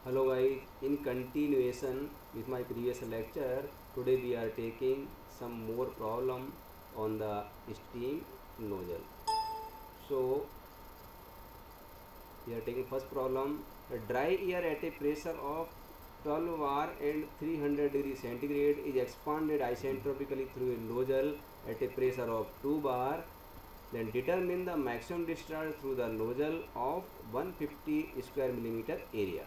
Hello guys, in continuation with my previous lecture, today we are taking some more problem on the steam nozzle. So we are taking first problem. A dry air at a pressure of 12 bar and 300 degree centigrade is expanded isentropically through a nozzle at a pressure of 2 bar. Then determine the maximum discharge through the nozzle of 150 square millimeter area.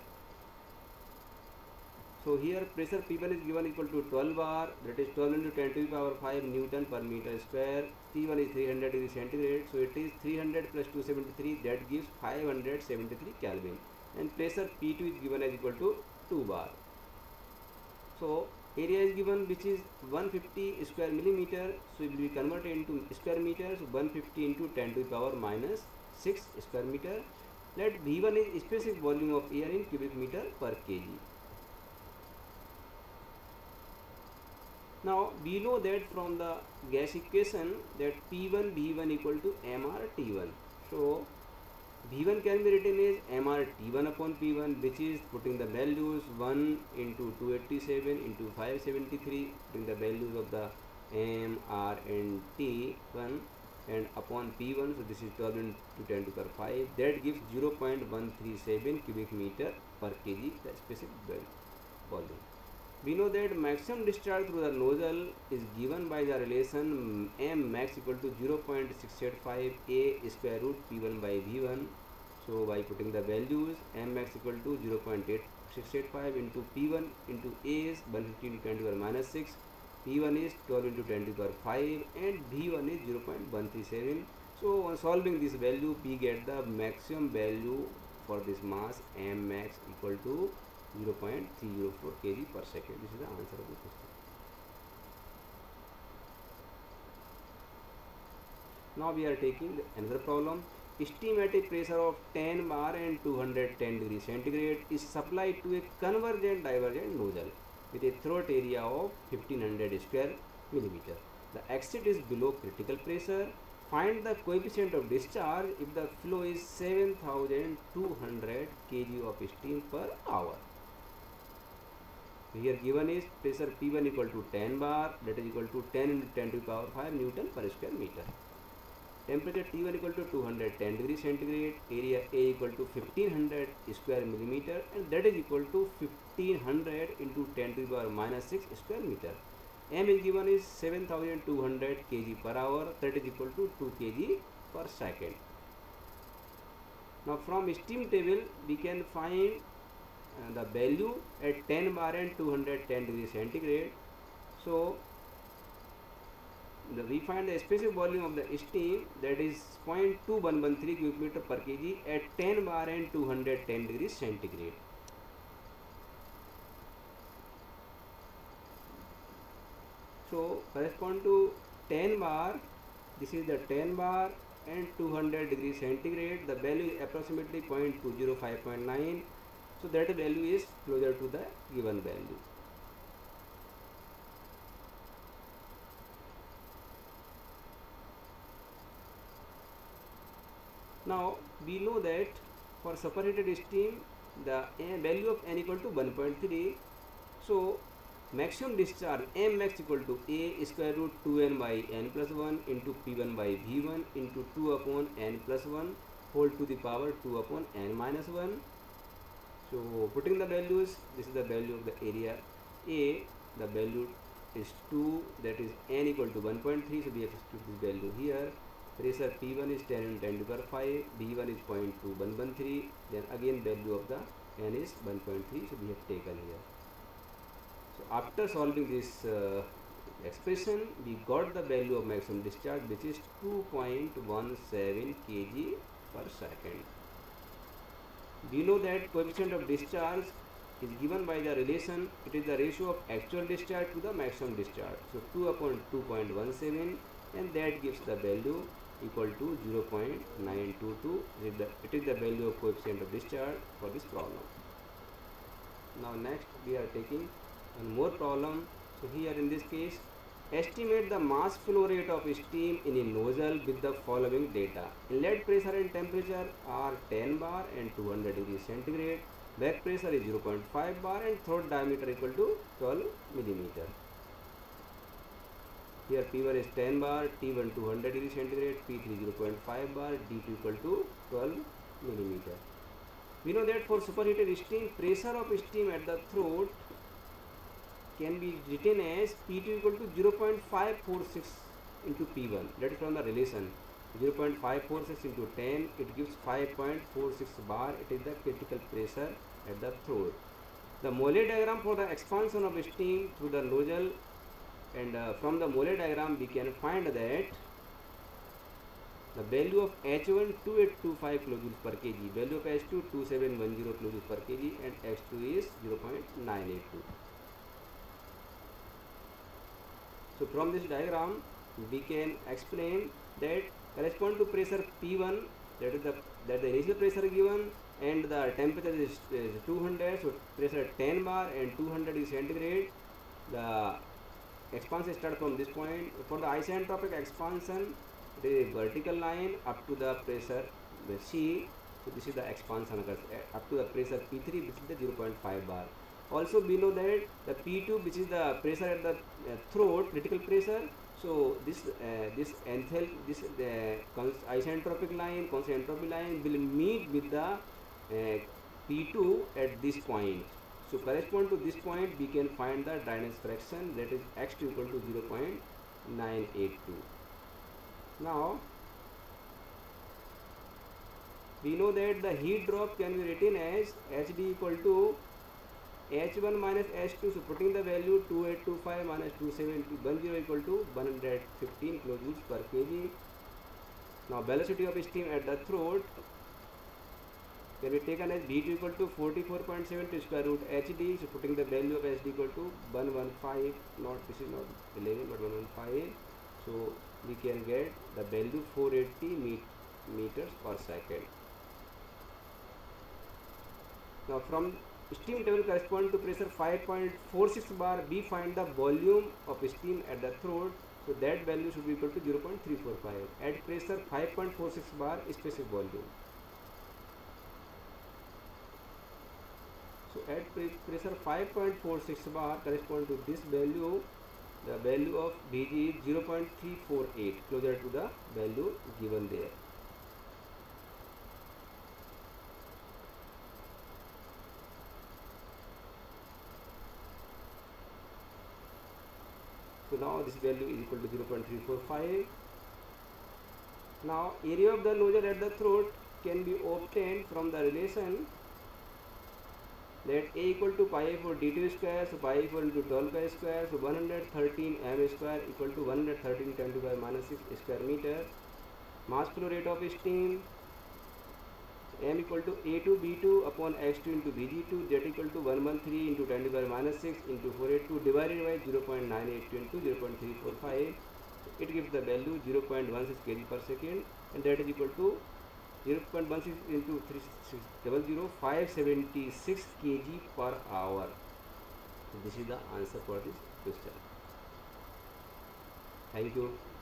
So here pressure P1 is given equal to 12 bar, that is 12 into 10 to the power 5 Newton per meter square. T1 is 300 degree centigrade, so it is 300 plus 273, that gives 573 Kelvin. And pressure P2 is given as equal to 2 bar. So area is given which is 150 square millimeter, so it will be converted into square meter. So 150 into 10 to the power minus 6 square meter. Let V1 is specific volume of air in cubic meter per kg. Now we know that from the gas equation that P1 V1 equal to Mr T1. So V1 can be written as Mr T1 upon P1, which is putting the values 1 into 287 into 573, putting the values of the M, R and T1 and upon P1. So this is 12 into 10 to the power 5. That gives 0.137 cubic meter per kg, the specific volume. We know that maximum discharge through the nozzle is given by the relation M max equal to 0.685 A square root P1 by V1. So by putting the values, M max equal to 0.685 into P1 into A is 150 into 10 to the power minus 6, P1 is 12 into 10 to the power 5 and V1 is 0.137. So on solving this value, we get the maximum value for this mass M max equal to 0.304 kg per second. This is the answer of the question. Now we are taking another problem. Steam at a pressure of 10 bar and 210 degree centigrade is supplied to a convergent divergent nozzle with a throat area of 1500 square millimeter. The exit is below critical pressure. Find the coefficient of discharge if the flow is 7200 kg of steam per hour. Here given is pressure P1 equal to 10 bar, that is equal to 10 into 10 to the power 5 Newton per square meter. Temperature T1 equal to 210 degree centigrade, area A equal to 1500 square millimeter, and that is equal to 1500 into 10 to the power minus 6 square meter. M is given is 7200 kg per hour, that is equal to 2 kg per second. Now from steam table we can find the value at 10 bar and 210 degree centigrade. So we find the specific volume of the steam, that is 0.2113 cubic meter per kg at 10 bar and 210 degrees centigrade. So correspond to 10 bar, this is the 10 bar and 200 degrees centigrade, the value is approximately 0.205.9. So that value is closer to the given value. Now we know that for superheated steam the value of N equal to 1.3. So maximum discharge M max equal to A square root 2N by N plus 1 into P1 by V1 into 2 upon N plus 1 whole to the power 2 upon N minus 1. So putting the values, this is the value of the area A, the value is 2, that is N equal to 1.3, so we have to substitute this value here. Pressure P1 is 10 into 10 to the power 5, B1 is 0.2113, then again value of the N is 1.3, so we have taken here. So after solving this expression, we got the value of maximum discharge, which is 2.17 kg per second. We know that coefficient of discharge is given by the relation, it is the ratio of actual discharge to the maximum discharge. So 2 upon 2.17, and that gives the value equal to 0.922. It is the value of coefficient of discharge for this problem. Now next we are taking one more problem. So here in this case, estimate the mass flow rate of steam in a nozzle with the following data. Inlet pressure and temperature are 10 bar and 200 degrees centigrade. back pressure is 0.5 bar and throat diameter equal to 12 millimeter. Here P1 is 10 bar, T1 200 degree centigrade, P3 0.5 bar, D2 equal to 12 millimeter. We know that for superheated steam, pressure of steam at the throat can be written as P2 equal to 0.546 into P1. That is from the relation. 0.546 into 10, it gives 5.46 bar. It is the critical pressure at the throat. The Mollet diagram for the expansion of steam through the nozzle, and from the Mollet diagram we can find that the value of H1 2825 kilojoules per kg, value of H2 2710 kilojoules per kg, and H2 is 0.982. So from this diagram we can explain that correspond to pressure P1, that the initial pressure given, and the temperature is 200, so pressure 10 bar and 200 is centigrade. The expansion starts from this point. For the isentropic expansion, the vertical line up to the pressure C, so this is the expansion up to the pressure P3, which is the 0.5 bar. Also we know that the P2, which is the pressure at the throat, critical pressure. So this isentropic line, constant entropy line will meet with the P2 at this point. So correspond to this point we can find the dryness fraction, that is X2 equal to 0.982. Now we know that the heat drop can be written as HD equal to H1 minus H2, so putting the value 2825 minus 2710 equal to 115 kilojoules per kg. Now velocity of steam at the throat can be taken as V2 equal to 44.7 square root HD, so putting the value of HD equal to 115, this is not 11 but 115, so we can get the value 480 meters per second. Now from steam table correspond to pressure 5.46 bar, we find the volume of steam at the throat, so that value should be equal to 0.345. At pressure 5.46 bar, specific volume. So at pressure 5.46 bar correspond to this value, the value of Vg is 0.348, closer to the value given there. So now this value is equal to 0.345. Now area of the nozzle at the throat can be obtained from the relation that A equal to pi A for d2 square, so pi equal to 12 pi square, so 113 m square equal to 113 10 to the power minus 6 square meter. Mass flow rate of steam m equal to A2 B2 upon x2 into Bg2, that equal to 113 into 10 to the power minus 6 into 482 divided by 0.982 into 0.345. It gives the value 0.16 kg per second, and that is equal to 0.16 into 3600, 576 kg per hour. So this is the answer for this question. Thank you.